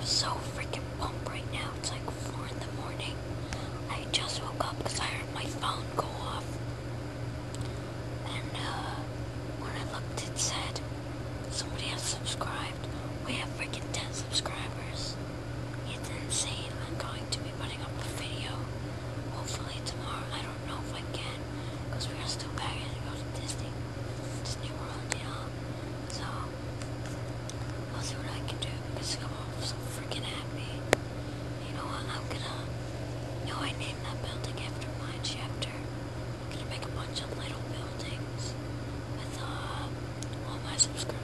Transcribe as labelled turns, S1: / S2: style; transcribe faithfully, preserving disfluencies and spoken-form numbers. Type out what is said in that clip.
S1: so freaking pumped right now. It's like four in the morning. I just woke up because I heard my phone go off. And uh, when I looked, it said somebody has subscribed. We have freaking ten subscribers. It's insane. I'm going to be putting up the video hopefully tomorrow. I don't know if I can because we are still packing to go to Disney, Disney World, you know. So I'll see what I can do because I'm so freaking happy. You know what? I'm gonna. You know, I named that building after my chapter. I'm gonna make a bunch of little buildings with uh, all my subscribers.